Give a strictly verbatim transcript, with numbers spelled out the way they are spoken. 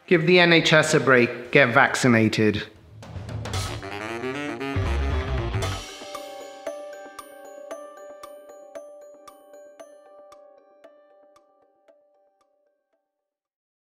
Give the N H S a break. Get vaccinated.